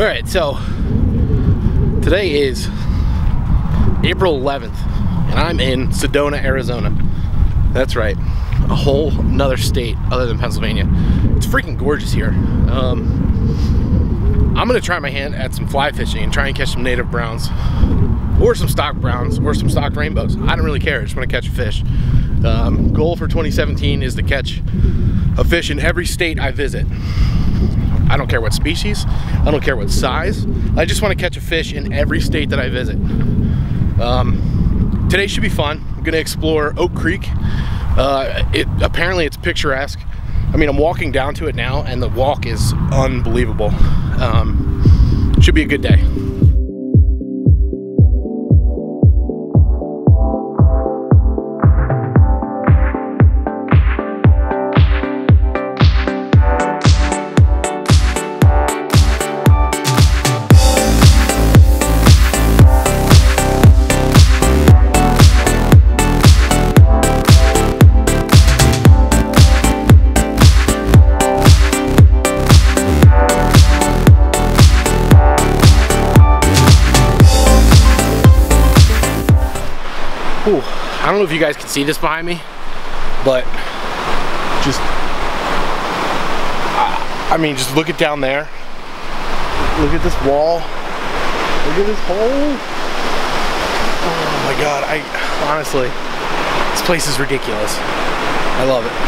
Alright, so today is April 11th and I'm in Sedona, Arizona. That's right, a whole nother state other than Pennsylvania. It's freaking gorgeous here. I'm gonna try my hand at some fly fishing and try and catch some native browns or some stock browns or some stock rainbows. I don't really care, I just want to catch a fish. Goal for 2017 is to catch a fish in every state I visit. I don't care what species, I don't care what size, I just want to catch a fish in every state that I visit. Today should be fun. I'm gonna explore Oak Creek. Apparently it's picturesque. I mean, I'm walking down to it now and the walk is unbelievable. Should be a good day. Ooh, I don't know if you guys can see this behind me, but just, I mean, just look it down there. Look at this wall. Look at this hole. Oh my God, honestly, this place is ridiculous. I love it.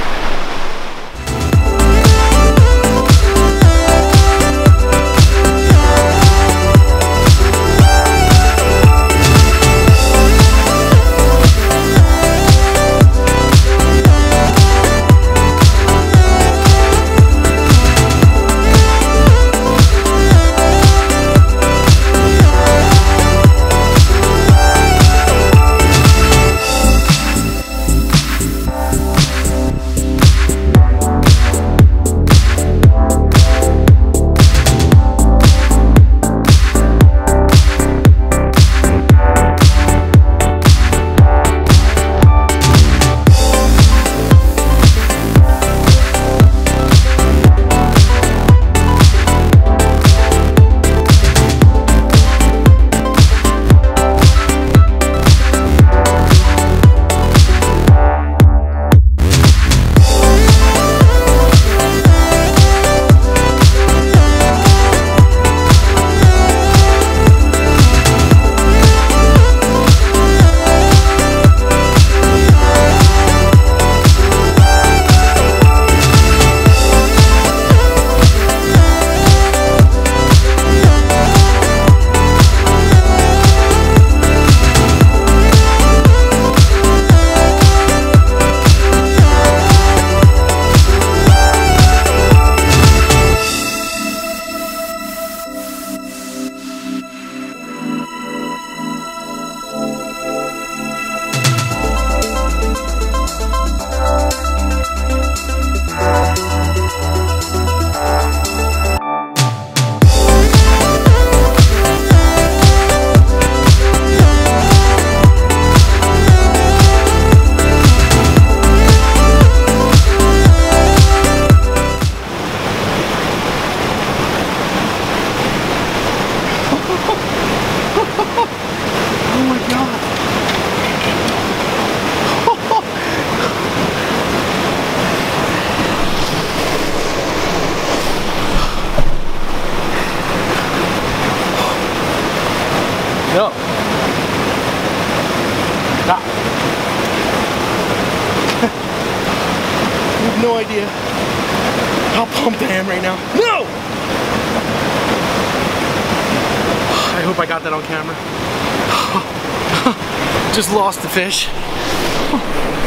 No. Stop. You have no idea how pumped I am right now. No! I hope I got that on camera. Just lost the fish.